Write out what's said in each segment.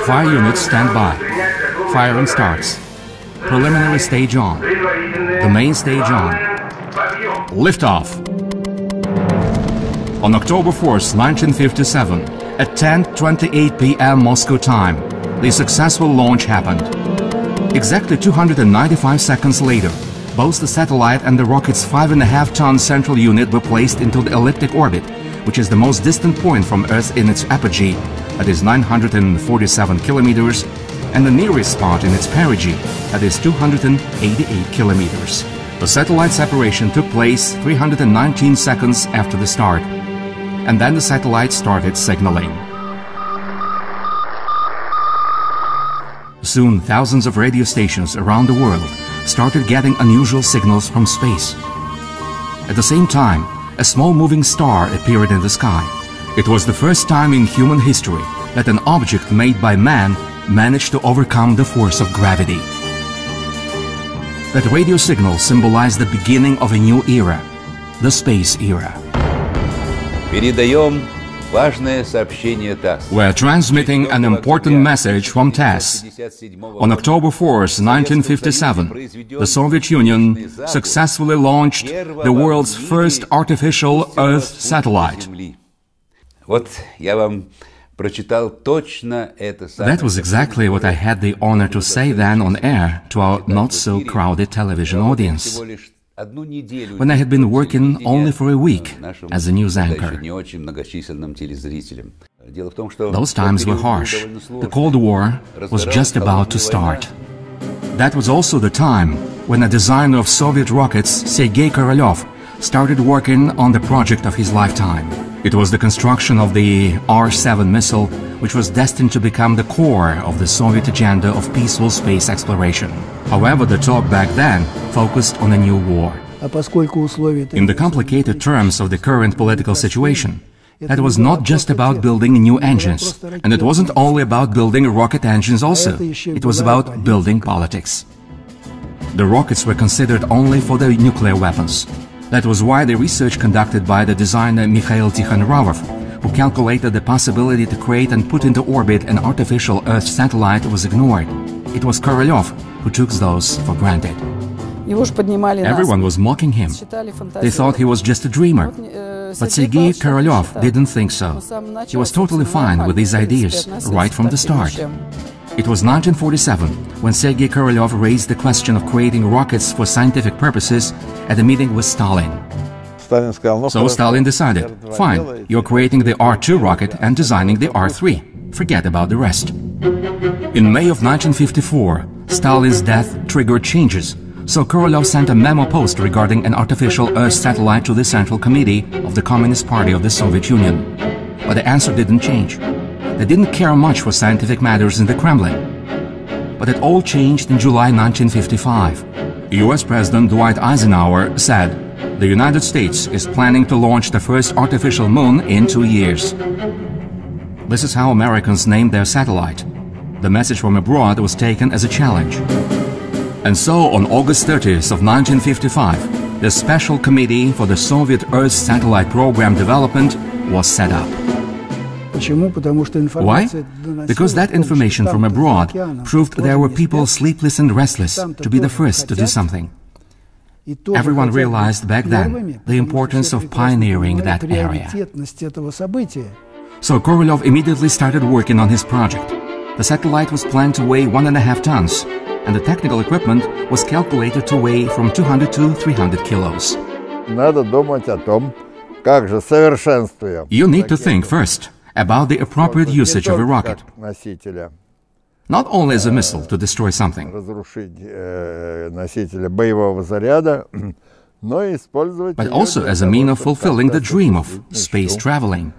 Fire units stand by. Firing starts. Preliminary stage on. The main stage on. Liftoff. On October 4th, 1957, at 10:28 p.m. Moscow time, the successful launch happened. Exactly 295 seconds later, both the satellite and the rocket's 5.5-ton central unit were placed into the elliptic orbit, which is the most distant point from Earth in its apogee, that is 947 kilometers, and the nearest spot in its perigee, that is 288 kilometers. The satellite separation took place 319 seconds after the start, and then the satellite started signaling. Soon, thousands of radio stations around the world started getting unusual signals from space. At the same time, a small moving star appeared in the sky. It was the first time in human history that an object made by man managed to overcome the force of gravity. That radio signal symbolized the beginning of a new era, the space era. We're transmitting an important message from TASS. On October 4th, 1957, the Soviet Union successfully launched the world's first artificial Earth satellite. That was exactly what I had the honor to say then on air to our not-so-crowded television audience, when I had been working only for a week as a news anchor. Those times were harsh. The Cold War was just about to start. That was also the time when a designer of Soviet rockets, Sergei Korolev, started working on the project of his lifetime. It was the construction of the R-7 missile, which was destined to become the core of the Soviet agenda of peaceful space exploration. However, the talk back then focused on a new war. In the complicated terms of the current political situation, that was not just about building new engines, and it wasn't only about building rocket engines also, it was about building politics. The rockets were considered only for the nuclear weapons. That was why the research conducted by the designer Mikhail Tikhonravov, who calculated the possibility to create and put into orbit an artificial Earth satellite, was ignored. It was Korolev who took those for granted. Everyone was mocking him. They thought he was just a dreamer. But Sergei Korolev didn't think so. He was totally fine with these ideas right from the start. It was 1947 when Sergei Korolev raised the question of creating rockets for scientific purposes at a meeting with Stalin. So Stalin decided, fine, you're creating the R-2 rocket and designing the R-3. Forget about the rest. In May of 1954, Stalin's death triggered changes, so Korolev sent a memo post regarding an artificial Earth satellite to the Central Committee of the Communist Party of the Soviet Union. But the answer didn't change. They didn't care much for scientific matters in the Kremlin. But it all changed in July 1955. US President Dwight Eisenhower said, "The United States is planning to launch the first artificial moon in 2 years." This is how Americans named their satellite. The message from abroad was taken as a challenge. And so, on August 30th of 1955, the Special Committee for the Soviet Earth Satellite Program Development was set up. Why? Because that information from abroad proved there were people sleepless and restless to be the first to do something. Everyone realized back then the importance of pioneering that area. So Korolev immediately started working on his project. The satellite was planned to weigh 1.5 tons, and the technical equipment was calculated to weigh from 200 to 300 kilos. You need to think first about the appropriate usage of a rocket, not only as a missile to destroy something, but also as a means of fulfilling the dream of space traveling.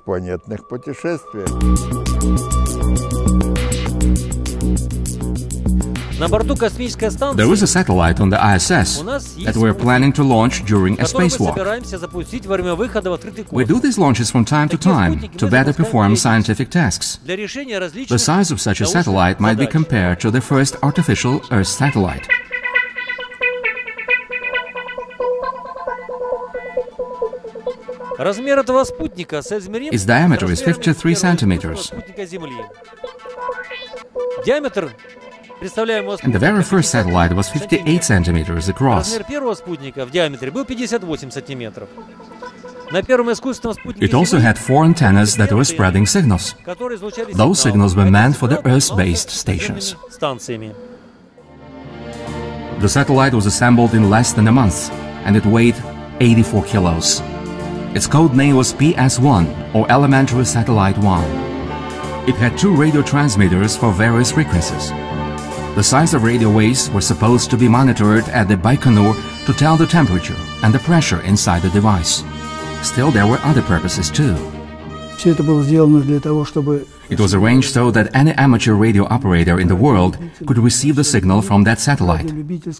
There is a satellite on the ISS that we're planning to launch during a spacewalk. We do these launches from time to time to better perform scientific tasks. The size of such a satellite might be compared to the first artificial Earth satellite. Its diameter is 53 centimeters. Диаметр, And the very first satellite was 58 centimeters across. размер первого спутника в диаметре был 58 сантиметров. На первом искусственном спутнике It also had 4 antennas that were spreading signals. которые излучали Those сигнал, signals were meant for the Earth-based stations. станциями. The satellite was assembled in less than a month, and it weighed 84 kilos. Its code name was PS-1, or Elementary Satellite 1. It had 2 radio transmitters for various frequencies. The size of radio waves were supposed to be monitored at the Baikonur to tell the temperature and the pressure inside the device. Still, there were other purposes too. It was arranged so that any amateur radio operator in the world could receive the signal from that satellite.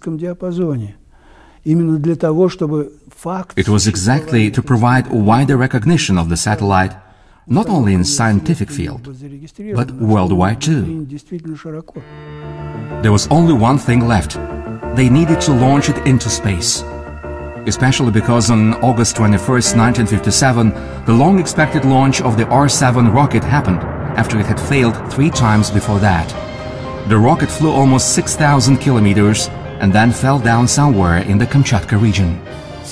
It was exactly to provide wider recognition of the satellite, not only in scientific field, but worldwide too. There was only one thing left. They needed to launch it into space. Especially because on August 21st, 1957, the long-expected launch of the R-7 rocket happened after it had failed 3 times before that. The rocket flew almost 6,000 kilometers and then fell down somewhere in the Kamchatka region.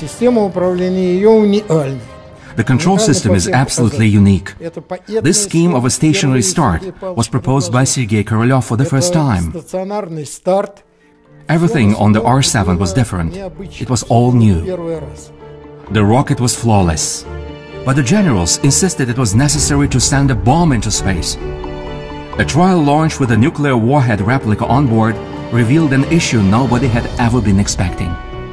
The control system is absolutely unique. This scheme of a stationary start was proposed by Sergei Korolev for the first time. Everything on the R-7 was different. It was all new. The rocket was flawless. But the generals insisted it was necessary to send a bomb into space. A trial launch with a nuclear warhead replica on board revealed an issue nobody had ever been expecting.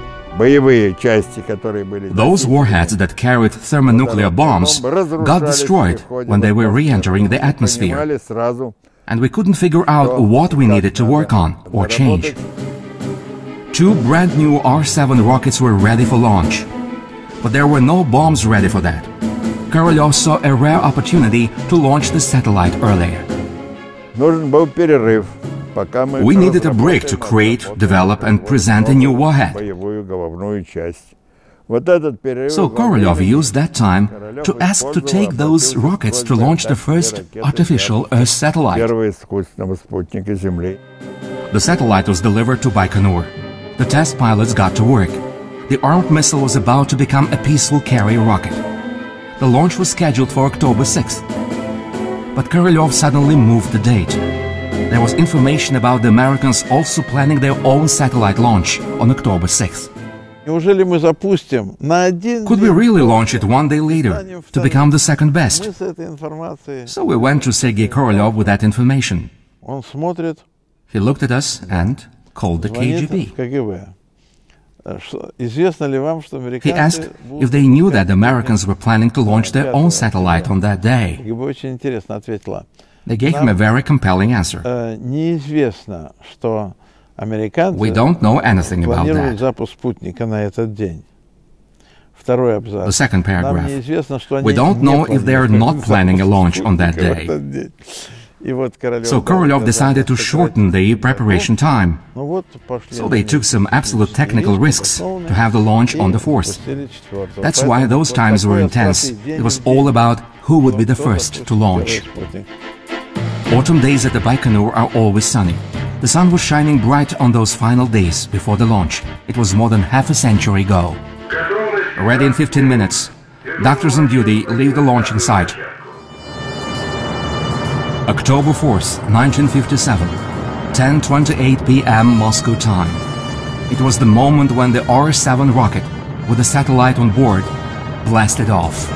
Those warheads that carried thermonuclear bombs got destroyed when they were re-entering the atmosphere. And we couldn't figure out what we needed to work on or change. 2 brand new R-7 rockets were ready for launch. But there were no bombs ready for that. Korolev saw a rare opportunity to launch the satellite earlier. We needed a break to create, develop and present a new warhead. So Korolev used that time to ask to take those rockets to launch the first artificial Earth satellite. The satellite was delivered to Baikonur. The test pilots got to work. The armed missile was about to become a peaceful carrier rocket. The launch was scheduled for October 6th. But Korolev suddenly moved the date. There was information about the Americans also planning their own satellite launch on October 6th. Could we really launch it one day later to become the second best? So we went to Sergei Korolev with that information. He looked at us and called the KGB. He asked if they knew that the Americans were planning to launch their own satellite on that day. They gave him a very compelling answer. We don't know anything about that. The second paragraph. We don't know if they are not planning a launch on that day. So Korolev decided to shorten the preparation time. So they took some absolute technical risks to have the launch on the 4th. That's why those times were intense. It was all about who would be the first to launch. Autumn days at the Baikonur are always sunny. The sun was shining bright on those final days before the launch. It was more than half a century ago. Ready in 15 minutes. Doctors on duty leave the launching site. October 4th, 1957, 10:28 p.m. Moscow time. It was the moment when the R-7 rocket, with the satellite on board, blasted off.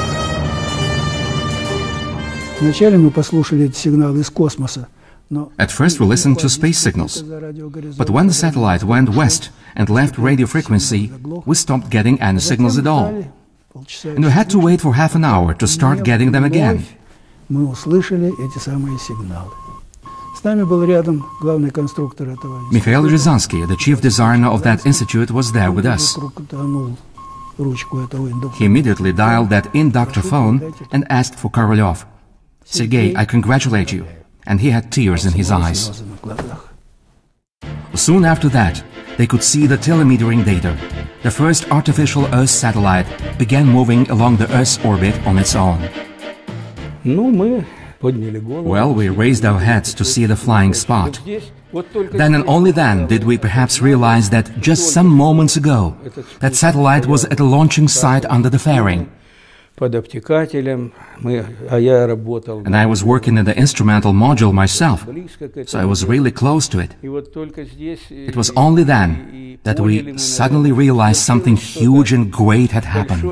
At first we listened to space signals, but when the satellite went west and left radio frequency, we stopped getting any signals at all. And we had to wait for half an hour to start getting them again. Mikhail Ryazansky, the chief designer of that institute, was there with us. He immediately dialed that inductor phone and asked for Korolev. Sergei, I congratulate you. And he had tears in his eyes. Soon after that, they could see the telemetering data. The first artificial Earth satellite began moving along the Earth's orbit on its own. Well, we raised our heads to see the flying spot. Then and only then did we perhaps realize that just some moments ago, that satellite was at a launching site under the fairing. And I was working in the instrumental module myself, so I was really close to it. It was only then that we suddenly realized something huge and great had happened.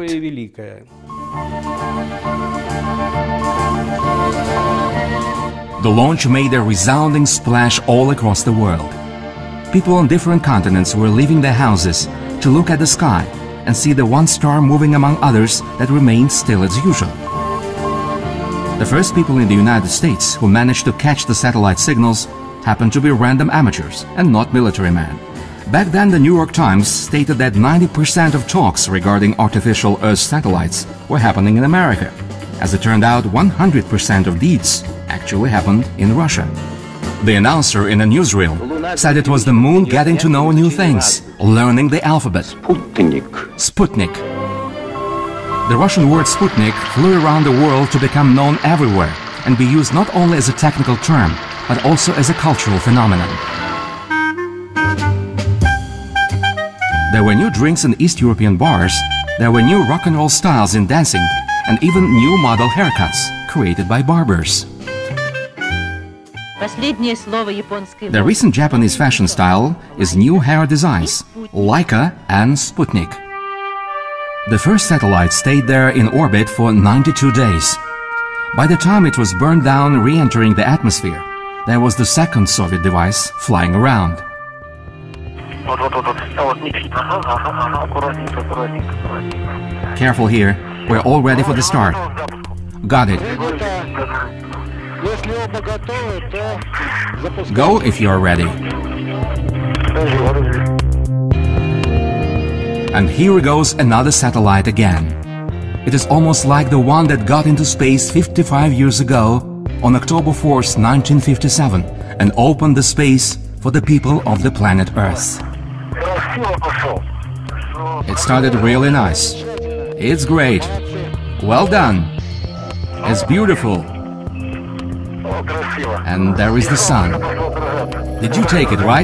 The launch made a resounding splash all across the world. People on different continents were leaving their houses to look at the sky and see the one star moving among others that remained still as usual. The first people in the United States who managed to catch the satellite signals happened to be random amateurs and not military men. Back then, the New York Times stated that 90% of talks regarding artificial Earth satellites were happening in America. As it turned out, 100% of these actually happened in Russia. The announcer in a newsreel said it was the moon getting to know new things, learning the alphabet. Sputnik. The Russian word Sputnik flew around the world to become known everywhere and be used not only as a technical term, but also as a cultural phenomenon. There were new drinks in East European bars, there were new rock and roll styles in dancing, and even new model haircuts created by barbers. The recent Japanese fashion style is new hair designs, Leica and Sputnik. The first satellite stayed there in orbit for 92 days. By the time it was burned down re-entering the atmosphere, there was the second Soviet device flying around. Careful here, we're all ready for the start. Got it. Go if you're ready. And here goes another satellite again. It is almost like the one that got into space 55 years ago on October 4th, 1957, and opened the space for the people of the planet Earth. It started really nice. It's great. Well done. It's beautiful. And there is the sun. Did you take it, right?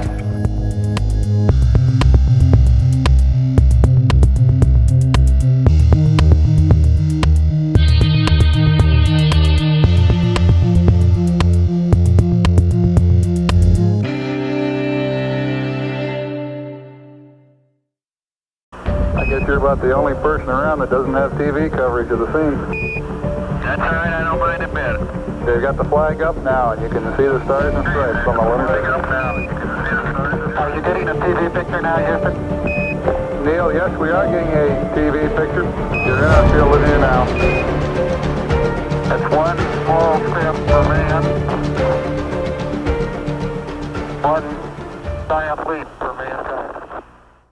I guess you're about the only person around that doesn't have TV coverage of the scene. That's all right, I don't mind a bit. They've got the flag up now, and you can see the stars and stripes on the lunar surface. Are you getting a TV picture now, Houston? Neil, yes, we are getting a TV picture. You're in our field of view now. That's one small step for man.